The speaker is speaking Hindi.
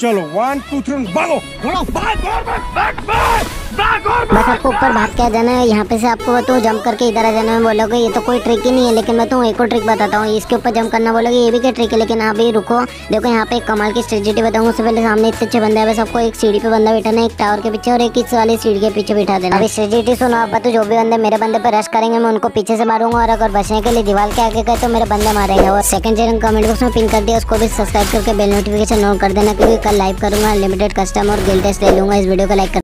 चलो 1 2 3 भागो भागो बस आपको ऊपर भाग के आ जाना है। यहाँ पे से आपको तो जंप करके इधर आ जाना है। बोलोगे ये तो कोई ट्रिक ही नहीं है, लेकिन मैं तो एक और ट्रिक बताता हूँ। इसके ऊपर जंप करना बोलोगे ये भी क्या ट्रिक है, लेकिन आप भी रुको। देखो यहाँ पे एक कमाल की स्ट्रेटेजी बताऊंगा। उससे पहले सामने इतने अच्छे बंदे हैं, बस आपको एक सीढ़ी पे बंदा बैठाना है, एक टावर के पीछे और एक इस वाली सीढ़ी के पीछे बैठा देना। अभी स्ट्रेटेजी सुनो आप। तो जो भी बंदे मेरे बंदे पे रश करेंगे मैं उनको पीछे से मारूंगा, और अगर बचने के लिए दीवार के आगे गए तो मेरे बंदे मारेंगे। और सेकंड चैनल कमेंट बॉक्स में पिन कर दिया, उसको भी सब्सक्राइब करके बेल नोटिफिकेशन ऑन कर देना, क्योंकि कल लाइव करूंगा अनलिमिटेड कस्टम और गिल्ड टेस्ट ले लूंगा। इस वीडियो को लाइक